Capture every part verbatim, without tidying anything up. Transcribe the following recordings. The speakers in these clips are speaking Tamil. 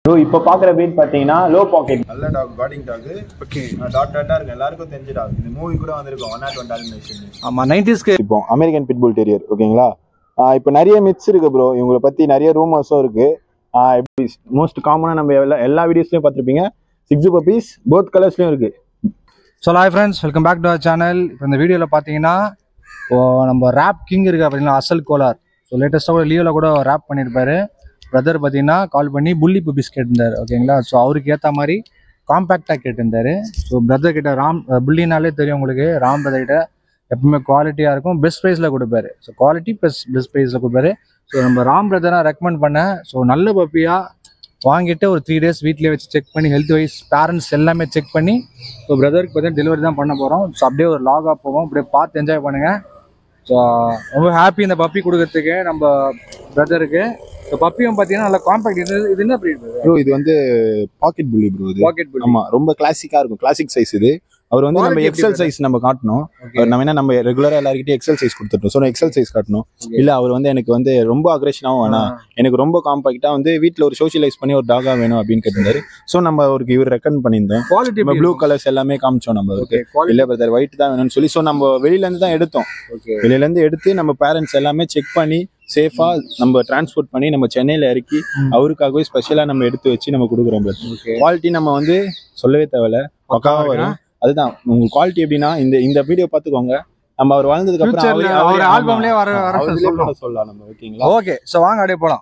ஸோ இப்போ பார்க்குற breed பார்த்தீங்கன்னா லோ பாக்கெட். நல்ல டாக், கார்டிங் டாக். ஓகே, டாட் டாட்டா இருக்கு, எல்லாருக்கும் தெரிஞ்ச டாக். இந்த மூவி கூட வந்திருக்கும் ஒன் நாட் ஒன் டால்மேஷன். ஆமா, நைன்டீஸ்க்கு இப்போ அமெரிக்கன் பிட்புல் டெரியர். ஓகேங்களா, இப்போ நிறைய மித்ஸ் இருக்கு ப்ரோ, இவங்களை பற்றி நிறைய ரூமர்ஸும் இருக்கு. எப்படி மோஸ்ட் காமனாக நம்ம எல்லா எல்லா வீடியோஸ்லையும் பார்த்துருப்பீங்க, சிக்ஸ் பப்பீஸ் போத் கலர்ஸ்லையும் இருக்கு. So hi friends, welcome back to our channel. இப்போ இந்த வீடியோவில் பார்த்தீங்கன்னா இப்போ நம்ம ரேப் கிங் இருக்கா பார்த்தீங்கன்னா, அசல் கோலார். ஸோ லேட்டஸ்ட்டாக கூட லீவில் கூட ரேப் பண்ணியிருப்பாரு. பிரதர் பார்த்தீங்கன்னா கால் பண்ணி புள்ளி பப்பீஸ் கேட்டிருந்தார். ஓகேங்களா, ஸோ அவருக்கு ஏற்ற மாதிரி காம்பேக்டாக கேட்டிருந்தாரு. ஸோ பிரதர் கிட்ட ராம் புள்ளினாலே தெரியும் உங்களுக்கு, ராம் பிரதர் கிட்ட எப்பவுமே குவாலிட்டியாக இருக்கும், பெஸ்ட் ப்ரைஸில் கொடுப்பாரு. ஸோ குவாலிட்டி ப்ளஸ் பெஸ்ட் ப்ரைஸில் கொடுப்பாரு. ஸோ நம்ம ராம் பிரதரை ரெக்கமெண்ட் பண்ணேன். ஸோ நல்ல பப்பியாக வாங்கிட்டு ஒரு த்ரீ டேஸ் வீட்டிலே வச்சு செக் பண்ணி ஹெல்த் வைஸ் பேரண்ட்ஸ் எல்லாமே செக் பண்ணி ஸோ பிரதருக்கு பார்த்தீங்கன்னா டெலிவரி தான் பண்ண போகிறோம். ஸோ அப்படியே ஒரு லாகாக போவோம், அப்படியே பார்த்து என்ஜாய் பண்ணுங்கள். ஸோ ரொம்ப ஹாப்பி இந்த பப்பி கொடுக்கறதுக்கு நம்ம பிரதருக்கு. ஸோ பப்பியும் பார்த்தீங்கன்னா நல்லா காம்பேக்ட். இது இது என்ன ப்ரீட் ப்ரோ? இது வந்து பாக்கெட் புள்ளி ப்ரோ. இது பாக்கெட் புள்ளி. ஆமா, ரொம்ப கிளாசிக்கா இருக்கும், கிளாசிக் சைஸ். இது அவர் வந்து நம்ம எக்ஸல் சைஸ் நம்ம காட்டணும். நம்ம என்ன நம்ம ரெகுலரா எல்லாருக்கிட்டையும் எக்ஸல் சைஸ் கொடுத்துட்டோம். ஸோ எக்ஸல் சைஸ் காட்டணும். இல்ல அவர் வந்து எனக்கு வந்து ரொம்ப அக்ரெஷனாகவும் வேணாம், எனக்கு ரொம்ப காம்பாக்டா வந்து வீட்டில் ஒரு சோஷியலைஸ் பண்ணி ஒரு டாகா வேணும் அப்படின்னு கேட்டிருந்தாரு. ஸோ நம்ம அவருக்கு இவர் ரெக்கமெண்ட் பண்ணியிருந்தோம். குவாலிட்டி ப்ளூ கலர்ஸ் எல்லாமே காமிச்சோம் நம்ம அவருக்கு. இல்ல பிரதர் ஒயிட் தான் வேணும்னு சொல்லி ஸோ நம்ம வெளியில இருந்து தான் எடுத்தோம். வெளியில இருந்து எடுத்து நம்ம பேரண்ட்ஸ் எல்லாமே செக் பண்ணி சேஃபா நம்ம டிரான்ஸ்போர்ட் பண்ணி நம்ம சென்னையில இறக்கி அவருக்காகவே ஸ்பெஷலா நம்ம எடுத்து வச்சு நம்ம கொடுக்குறோம். குவாலிட்டி நம்ம வந்து சொல்லவே தேவையில்ல, பக்காவா வரும். அதுதான் உங்க குவாலிட்டி எப்படின்னா, இந்த இந்த வீடியோ பாத்துக்கோங்க, நம்ம அவர் வாழ்ந்ததுக்கு அப்புறம் அவர் ஆல்பம்லயே வர வர சொல்லலாம் நம்ம. ஓகேங்களா, ஓகே. சோ வாங்க அப்படியே போலாம்.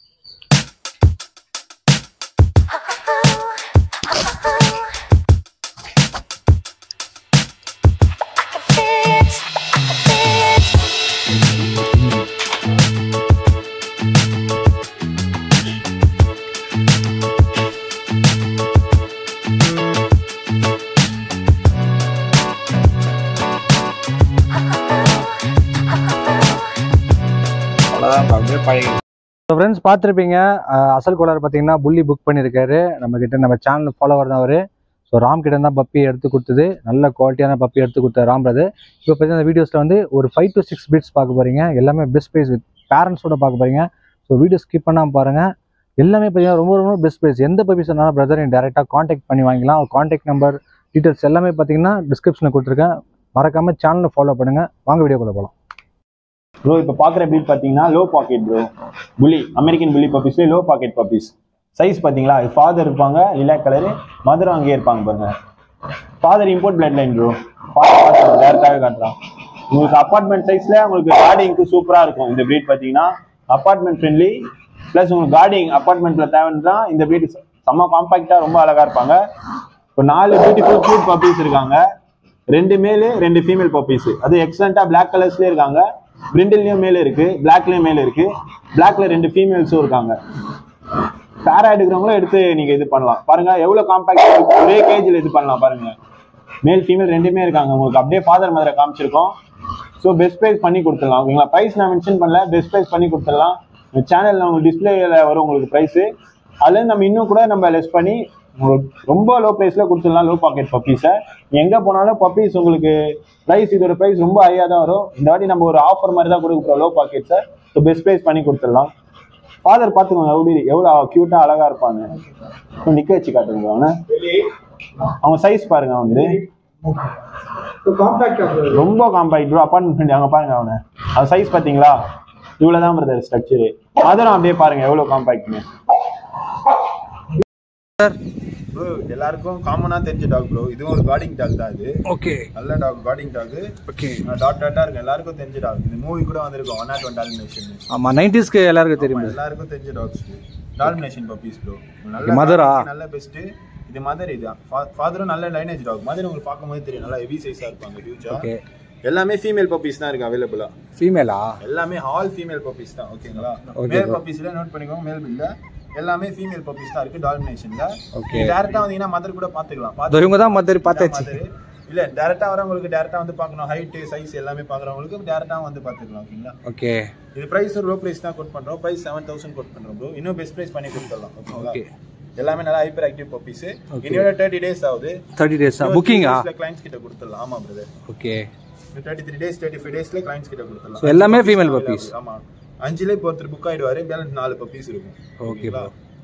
ஃப்ரெண்ட்ஸ் பார்த்துருப்பீங்க, அசல் கோலார் பார்த்தீங்கன்னா புள்ளி புக் பண்ணியிருக்காரு நம்ம கிட்ட. நம்ம சேனல் ஃபாலோவர் தான் அவர். ஸோ ராம் கிட்ட தான் பப்பி எடுத்து கொடுத்தது, நல்ல குவாலிட்டியான பப்பி எடுத்து கொடுத்தாரு ராம் பிரதர். இப்போ பார்த்தீங்கன்னா வீடியோஸில் வந்து ஒரு ஃபைவ் டு சிக்ஸ் பீட்ஸ் பார்க்க போறீங்க, எல்லாமே பெஸ்ட் ப்ரைஸ் வித் பேரண்ட்ஸோட பார்க்க போறீங்க. ஸோ வீடியோ ஸ்கிப் பண்ணாமல் பாருங்க. எல்லாமே பார்த்தீங்கன்னா ரொம்ப ரொம்ப பெஸ்ட் ப்ரைஸ். எந்த பப்பி சொன்னாலும் பிரதர் நீங்கள் டேரெக்டாக காண்டாக்ட் பண்ணி வாங்கிக்கலாம். அவர் காண்டாக்ட் நம்பர் டீட்டெயில்ஸ் எல்லாமே பார்த்தீங்கன்னா டிஸ்கிரிப்ஷனில் கொடுத்துருக்கேன். மறக்காம சேனலை ஃபாலோ பண்ணுங்க. வாங்க வீடியோக்குள்ள போகலாம். ப்ரோ இப்போ பார்க்குற பீட் பார்த்தீங்கன்னா low pocket bro, bully American bully பப்பீஸ்லேயே லோ பாக்கெட் பப்பீஸ். சைஸ் பார்த்தீங்களா, ஃபாதர் இருப்பாங்க லிலாக் கலரு, மதரும் அங்கேயே இருப்பாங்க பாருங்க. Father import blood line bro. Father டேரக்டாகவே காட்டுறான். உங்களுக்கு அப்பார்ட்மெண்ட் சைஸில் உங்களுக்கு கார்டிங்க்கு சூப்பராக இருக்கும் இந்த ப்ரீட். பார்த்தீங்கன்னா அப்பார்ட்மெண்ட் ஃப்ரெண்ட்லி ப்ளஸ் உங்களுக்கு கார்டிங் அப்பார்ட்மெண்ட்டில் தேவைன்னா இந்த ப்ரீட் செம்ம காம்பாக்டாக ரொம்ப அழகாக இருப்பாங்க. இப்போ நாலு பியூட்டிஃபுல் க்யூட் பப்பீஸ் இருக்காங்க, ரெண்டு மேலு ரெண்டு ஃபீமேல் பப்பீஸ். அது எக்ஸலண்ட்டாக பிளாக் கலர்ஸ்லேயே இருக்காங்க. பிரிண்டில்லையும் மேலே இருக்கு, பிளாக்லயும் மேலே இருக்கு. பிளாக்ல ரெண்டு ஃபீமேல்ஸும் இருக்காங்க. பேரா எடுக்கிறவங்களும் எடுத்து நீங்க இது பண்ணலாம். பாருங்க எவ்வளவு காம்பாக்ட், ஒரே கேஜில் இது பண்ணலாம். பாருங்க மேல் ஃபீமேல் ரெண்டுமே இருக்காங்க. உங்களுக்கு அப்படியே ஃபாதர் மதரை காமிச்சிருக்கோம். ஸோ பெஸ்ட் ப்ரைஸ் பண்ணி கொடுத்துடலாம். ஓகேங்களா, ப்ரைஸ் நான் மென்ஷன் பண்ணல, பெஸ்ட் ப்ரைஸ் பண்ணி கொடுத்துடலாம். சேனல்ல உங்களுக்கு டிஸ்பிளேல வரும் உங்களுக்கு ப்ரைஸு. அதுல நம்ம இன்னும் கூட நம்ம லெஸ் பண்ணி உங்களுக்கு ரொம்ப லோ ப்ரைஸ்ல கொடுத்துடலாம். லோ பாக்கெட் பப்பீஸை எங்க போனாலும் பப்பீஸ் உங்களுக்கு ப்ரைஸ் இதோட ப்ரைஸ் ரொம்ப ஹையாக தான் வரும். இந்த வாட்டி நம்ம ஒரு ஆஃபர் மாதிரி தான் கொடுக்குறோம் லோ பாக்கெட்ஸை. ஸோ பெஸ்ட் ப்ரைஸ் பண்ணி கொடுத்துடலாம். ஃபாதர் பார்த்துக்கோங்க எப்படி எவ்வளோ க்யூட்டா அழகா இருப்பாங்க. நிக்க வச்சு காட்டுங்க அவனை. அவங்க சைஸ் பாருங்க, வந்து ரொம்ப காம்பாக்ட் ப்ரோ. அப்பார்ட்மெண்ட் அவங்க பாருங்க அவனை, அவன் சைஸ் பார்த்தீங்களா, இவ்வளோதான் பிரதர் ஸ்ட்ரக்சரு. மதரும் அப்படியே பாருங்க எவ்வளோ காம்பாக்ட்னு. ப்ரோ எல்லாருக்கும் காமனா தெரிஞ்ச டாக் ப்ரோ. இதுவும் ஒரு கார்டிங் டாக் தான். இது ஓகே, நல்ல டாக், கார்டிங் டாக். ஓகே, டாட் டாட்டா இருக்கு, எல்லாருக்கும் தெரிஞ்ச டாக். இந்த மூவி கூட வந்திருக்கும் ஒன் நாட் ஒன் டால்மேஷன். ஆமா, நைன்டீஸ்க்கு எல்லாருக்கும் தெரியும், எல்லாருக்கும் தெரிஞ்ச டாக்ஸ். Dalmatian puppies bro. நல்ல மதரா, நல்ல பெஸ்ட். இது மதர். இது ஃபாதரும் நல்ல லைனேஜ் டாக். மதர் உங்களுக்கு பார்க்கும்போது தெரியும், நல்லா ஹெவி சைஸா இருப்பாங்க, ஹியூஜா. ஓகே, எல்லாமே ஃபீமேல் பப்பீஸ் தான் இருக்கு அவைலபிளா. ஃபீமேலா? எல்லாமே ஆல் ஃபீமேல் பப்பீஸ் தான். ஓகேங்களா, மேல் பப்பீஸ்ல நோட் பண்ணிக்கோங்க, மேல் இல்ல, எல்லாமே ஃபீமேல் பப்பீஸ் தான் இருக்கு டால்மேஷன்ல. ஓகே, டைரக்டா வந்தீங்கன்னா மதர் கூட பாத்துக்கலாம். இவங்க தான் மதர் பார்த்தாச்சு. இல்ல டைரக்டா வரவங்களுக்கு டைரக்டா வந்து பார்க்கணும், ஹைட் சைஸ் எல்லாமே பாக்குறவங்களுக்கு டைரக்டா வந்து பாத்துக்கலாம். ஓகேங்களா, ஓகே. இது பிரைஸ் ஒரு லோ பிரைஸ் தான் கோட் பண்றோம். பிரைஸ் செவன் தௌசண்ட் கோட் பண்றோம் ப்ரோ. இன்னும் பெஸ்ட் பிரைஸ் பண்ணி கொடுத்துடலாம். ஓகேங்களா, எல்லாமே நல்லா ஹைப்பர் ஆக்டிவ் பப்பீஸ். இன்னொரு தேர்ட்டி டேஸ் ஆகுது. தேர்ட்டி டேஸ் புக்கிங்கா? கிளைண்ட்ஸ் கிட்ட கொடுத்துடலாம். ஆமா brother. Okay, thirty three days thirty five டேஸ்ல கிளைண்ட்ஸ் கிட்ட கொடுத்துடலாம். எல்லாமே ஃபீமேல் பப்பீஸ். ஆமா, அஞ்சுல இப்போ ஒருத்தர் புக் ஆயிடுவாரு, பேலன்ஸ் நாலு பப்பீஸ் இருக்கும். ஓகேவா?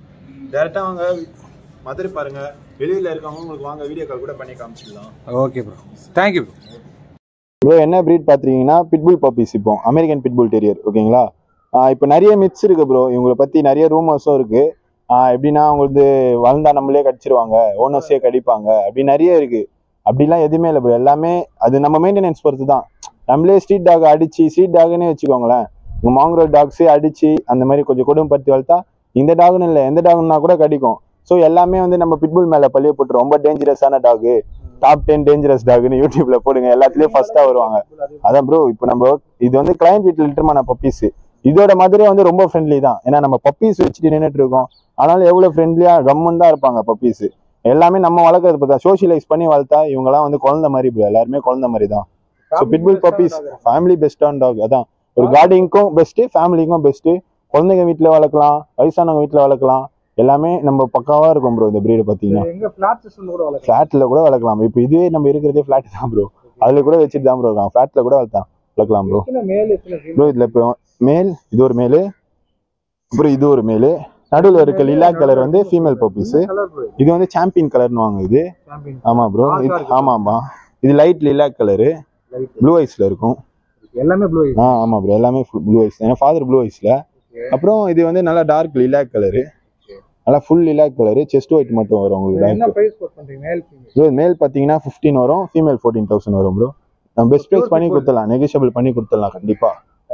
டேரக்டா வாங்க மதுரை பாருங்க, வெளியில இருக்கவங்க உங்களுக்கு வாங்க வீடியோ கால் கூட பண்ணி காமிச்சிடலாம். Okay bro, thank you bro. Bro என்ன ப்ரீட் பார்த்துருக்கீங்கன்னா பிட்புல் பப்பீஸ், இப்போ அமெரிக்கன் பிட்புல் டெரியர். ஓகேங்களா, இப்போ நிறைய மித்ஸ் இருக்கு ப்ரோ, இவங்களை பற்றி நிறைய ரூமர்ஸும் இருக்கு. எப்படின்னா அவங்களுக்கு வளர்ந்தா நம்மளே கடிச்சிருவாங்க, ஓனர்ஸே கடிப்பாங்க, அப்படி நிறைய இருக்கு. அப்படிலாம் எதுவுமே இல்லை ப்ரோ, எல்லாமே அது நம்ம மெயின்டெனன்ஸ் பொறுத்து தான். நம்மளே ஸ்ட்ரீட் டாக் அடிச்சு, ஸ்ட்ரீட் டாக்னே வச்சுக்கோங்களேன், உங்கள் மாங்குரோல் டாக்ஸே அடிச்சு அந்த மாதிரி கொஞ்சம் கொடுமைப்படுத்தி வளர்த்தா இந்த டாக்னு இல்லை எந்த டாக்னா கூட கடிக்கும். ஸோ எல்லாமே வந்து நம்ம பிட்புல் மேலே பழிய போட்டு ரொம்ப டேஞ்சரஸான டாக், டாப் டென் டேஞ்சரஸ் டாக்னு யூடியூப்ல போடுங்க, எல்லாத்துலேயும் ஃபர்ஸ்டா வருவாங்க. அதான் ப்ரோ, இப்போ நம்ம இது வந்து கிளைண்ட் வீட்டில் லிட்டர்மான பப்பீஸ். இதோட மதுரை வந்து ரொம்ப ஃப்ரெண்ட்லி தான், ஏன்னா நம்ம பப்பீஸ் வச்சுட்டு நின்றுட்டு இருக்கோம். ஆனாலும் எவ்வளோ ஃப்ரெண்ட்லியா கம்முன்னு தான் இருப்பாங்க பப்பீஸ். எல்லாமே நம்ம வளர்க்கறது பார்த்தா சோஷியலைஸ் பண்ணி வளர்த்தா இவங்கெல்லாம் வந்து குழந்தை மாதிரி ப்ரோ, எல்லாருமே குழந்தை மாதிரி தான். ஸோ பிட்புல் பப்பீஸ் ஃபேமிலி பெஸ்டான டாக். அதான் ஒரு கார்டிங்க்கும் பெஸ்ட்டு, ஃபேமிலிக்கும் பெஸ்ட்டு. குழந்தைங்க வீட்டில் வளர்க்கலாம், வயசானவங்க வீட்டில் வளர்க்கலாம், எல்லாமே நம்ம பக்காவாக இருக்கும் ப்ரோ. இந்த ப்ரீடை பார்த்தீங்கன்னா ஃப்ளாட்டில் கூட வளர்க்கலாம். இப்போ இதுவே நம்ம இருக்கிறதே ஃப்ளாட் தான் ப்ரோ, அதில் கூட வச்சுட்டு தான் ப்ரோ இருக்கலாம், ஃப்ளாட்டில் கூட வளர்த்தான் வளர்க்கலாம் ப்ரோ. ப்ரோ இதில் இப்போ மேல், இது ஒரு மேலு, அப்புறம் இது ஒரு மேலு, நடுவில் இருக்க லிலாக் கலர் வந்து ஃபீமேல் பப்பீஸ். இது வந்து சாம்பியன் கலர்னு வாங்க இது. ஆமா ப்ரோ, ஆமா ஆமா, இது லைட் லிலாக் கலரு, ப்ளூ ஐஸ்ல இருக்கும் எல்லாமே ப்ளூ ஐஸ். ஆ ஆமா ப்ரோ, எல்லாமே ப்ளூ ஐஸ், ஏன்னா ஃபாதர் ப்ளூ ஐஸ்ல. அப்புறம் இது வந்து நல்லா டார்க் லிலாக் கலரு, நல்லா full lilac colour, chest white மட்டும் வரும் உங்களுக்கு. என்ன பிரைஸ் கோட் பண்றீங்க? Male female? ப்ரோ மேல் பாத்தீங்கன்னா பதினைந்து வரும், ஃபீமேல் பதினான்கு தௌசண்ட் வரும் ப்ரோ. நம்ம பெஸ்ட் பிரைஸ் பண்ணி கொடுத்துடலாம், நெகோஷியபிள் பண்ணி கொடுத்துடலாம் கண்டிப்பா.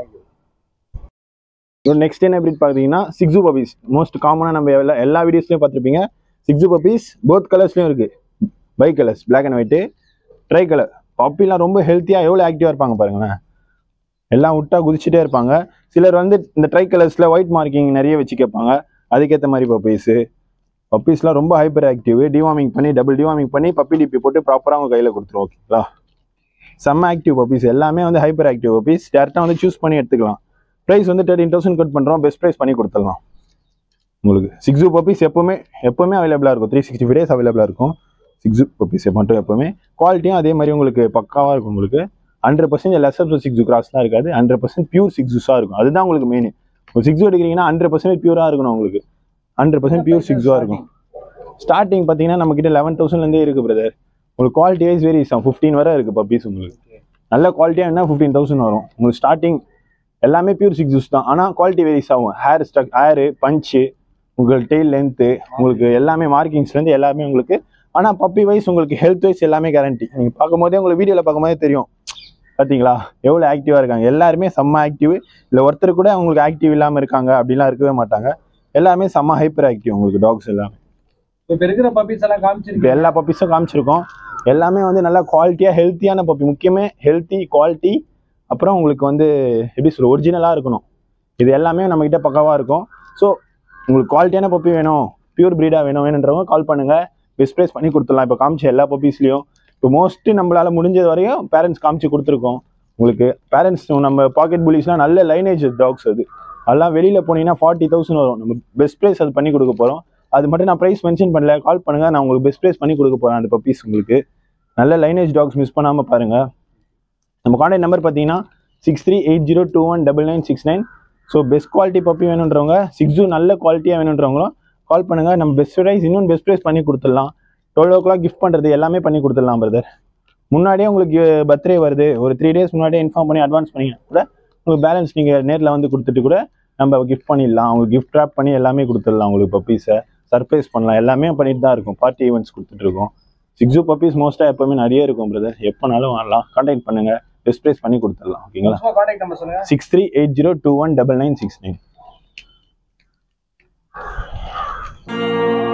நெக்ஸ்ட் என்ன பிரீட் பார்த்தீங்கன்னா சிக்ஸு பப்பீஸ். மோஸ்ட் காமனாக நம்ம எல்லா எல்லா வீடியோஸ்லையும் பார்த்துருப்பீங்க. சிக்ஸு பப்பீஸ் போத் கலர்ஸ்லையும் இருக்குது, bi colours, black and white, tri colour. பப்பிலாம் ரொம்ப ஹெல்த்தியாக எவ்வளோ ஆக்டிவாக இருப்பாங்க பாருங்களேன், எல்லாம் விட்டா குதிச்சுட்டே இருப்பாங்க. சிலர் வந்து இந்த ட்ரை கலர்ஸில் ஒயிட் மார்க்கிங் நிறைய வச்சு கேட்பாங்க, அதுக்கேற்ற மாதிரி பப்பீஸு. பப்பீஸ்லாம் ரொம்ப ஹைப்பர் ஆக்டிவ், டிவார்மிங் பண்ணி டபுள் டிவார்மிங் பண்ணி பப்பி டிபி போட்டு ப்ராப்பராக அவங்க கையில் கொடுத்துருவோம். ஓகேங்களா, செம்ம ஆக்டிவ் பப்பீஸ், எல்லாமே வந்து ஹைப்பர் ஆக்டிவ் பப்பீஸ். டேரெக்டாக வந்து சூஸ் பண்ணி எடுத்துக்கலாம். ப்ரைஸ் வந்து தேர்ட்டின் தௌசண்ட் கட் பண்ணுறோம், பெஸ்ட் ப்ரைஸ் பண்ணி கொடுத்துடலாம் உங்களுக்கு. சிக்ஸு பப்பீஸ் எப்போவுமே எப்போவுமே அவைலபிளாக இருக்கும், த்ரீ சிக்ஸ்டி ஃபைவ் டேஸ் அவைலபிளாக இருக்கும் சிக்ஸு பப்பீஸ் மட்டும். எப்போவுமே குவாலிட்டியும் அதே மாதிரி உங்களுக்கு பக்காவாக இருக்கும். உங்களுக்கு ஹண்ட்ரட் பர்சன்ட் லெசப் சிக்ஸு கிராஸ்லாம் இருக்காது, ஹண்ட்ரட் பர்சன்ட் பியூர் சிக்ஸுஸாக இருக்கும். அதுதான் உங்களுக்கு மெயின். ஒரு சிக்ஸு எடுக்கிறீங்கன்னா ஹண்ட்ரட் பர்சன்ட் பியூராக இருக்கணும் உங்களுக்கு, ஹண்ட்ரட் பர்சன்ட் பியூர் சிக்ஸாக இருக்கும். ஸ்டார்டிங் பார்த்தீங்கன்னா நம்மக்கிட்ட லெவன் தௌசண்ட்லேருந்தே இருக்குது பிரதர். உங்களுக்கு குவாலிட்டி வைஸ் வேரியஸ் ஆகும், ஃபிஃப்டீன் வரை இருக்குது பப்பீஸ். உங்களுக்கு நல்ல குவாலிட்டியாக என்ன ஃபிஃப்டீன் தௌசண்ட் வரும் உங்களுக்கு ஸ்டார்டிங். எல்லாமே பியூர் சிக்ஸஸ் தான், ஆனால் குவாலிட்டி வேரிஸ் ஆகும். ஹேர் ஸ்ட்ரக், ஹேரு, பஞ்சு, உங்களுக்கு டெய்ல் லென்த்து, உங்களுக்கு எல்லாமே மார்க்கிங்ஸ்லேருந்து எல்லாமே உங்களுக்கு. ஆனால் பப்பி வைஸ் உங்களுக்கு ஹெல்த் வைஸ் எல்லாமே கேரண்டி. நீங்கள் பார்க்கும்போதே உங்களுக்கு வீடியோவில் பார்க்கும்போதே தெரியும் பார்த்தீங்களா எவ்வளோ ஆக்டிவாக இருக்காங்க. எல்லாருமே செம்ம ஆக்டிவ், இல்லை ஒருத்தர் கூட உங்களுக்கு ஆக்டிவ் இல்லாமல் இருக்காங்க அப்படிலாம் இருக்கவே மாட்டாங்க. எல்லாமே செம்ம ஹைப்பர் ஆக்டிவ் உங்களுக்கு டாக்ஸ் எல்லாமே. இப்போ இருக்கிற பப்பீஸ் எல்லாம் காமிச்சிருக்கோம், எல்லா பப்பீஸும் காமிச்சிருக்கோம். எல்லாமே வந்து நல்லா குவாலிட்டியாக ஹெல்த்தியான பப்பி, முக்கியமே ஹெல்த்தி குவாலிட்டி. அப்புறம் உங்களுக்கு வந்து எப்படி சொல்ல, ஒரிஜினலாக இருக்கணும். இது எல்லாமே நம்மக்கிட்ட பக்காவாக இருக்கும். ஸோ உங்களுக்கு குவாலிட்டியான பப்பி வேணும், பியூர் ப்ரீடாக வேணும் வேணுன்றவங்க கால் பண்ணுங்கள், பெஸ்ட் ப்ரைஸ் பண்ணி கொடுத்துடலாம். இப்போ காமிச்ச எல்லா பப்பீஸ்லையும் இப்போ மோஸ்ட்லி நம்மளால் முடிஞ்சது வரையும் பேரண்ட்ஸ் காமிச்சு கொடுத்துருக்கோம் உங்களுக்கு. பேரண்ட்ஸ் நம்ம பாக்கெட் புலிஸ்லாம் நல்ல லைனேஜ் டாக்ஸ், அது அதெல்லாம் வெளியில் போனீங்கன்னா ஃபார்ட்டி தௌசண்ட் வரும். நம்ம பெஸ்ட் ப்ரைஸ் அது பண்ணி கொடுக்க போகிறோம். அது மட்டும் நான் ப்ரைஸ் மென்ஷன் பண்ணல, கால் பண்ணுங்கள், நான் உங்களுக்கு பெஸ்ட் ப்ரைஸ் பண்ணி கொடுக்க போகிறேன் அந்த பப்பீஸ் உங்களுக்கு. நல்ல லைனேஜ் டாக்ஸ் மிஸ் பண்ணாமல் பாருங்கள். நம்ம கான்டாக்ட் நம்பர் பார்த்தீங்கன்னா six three eight zero two one double nine six nine. So best quality puppy வேணுன்றவங்க, சிக்ஸு நல்ல குவாலிட்டியாக வேணுன்றவங்களும் கால் பண்ணுங்கள். நம்ம பெஸ்ட் ப்ரைஸ் இன்னும் பெஸ்ட் ப்ரைஸ் பண்ணி கொடுத்துடலாம். டுவெல் ஓ கிளாக் கிஃப்ட் பண்ணுறது எல்லாமே பண்ணி கொடுத்துடலாம் பிரதர். முன்னாடியே உங்களுக்கு பர்த்டே வருது, ஒரு த்ரீ டேஸ் முன்னாடியே இன்ஃபார்ம் பண்ணி அட்வான்ஸ் பண்ணி கூட உங்களுக்கு பேலன்ஸ் நீங்கள் நேரில் வந்து கொடுத்துட்டு கூட நம்ம கிஃப்ட் பண்ணிடலாம். உங்களுக்கு கிஃப்ட் ட்ராப் பண்ணி எல்லாமே கொடுத்துடலாம் உங்களுக்கு. பப்பீஸை சர்ப்ரைஸ் பண்ணலாம், எல்லாமே பண்ணிட்டு தான் இருக்கும். பார்ட்டி ஈவெண்ட்ஸ் கொடுத்துட்ருக்கோம். சிக்ஸு பப்பீஸ் மோஸ்ட்டாக எப்போவுமே நிறைய இருக்கும் பிரதர், எப்போனாலும் வரலாம், கான்டாக்ட் பண்ணுங்கள், பெஸ்ட் ப்ரைஸ் பண்ணி கொடுத்துடலாம். ஓகேங்களா, six three eight zero two one double nine six nine.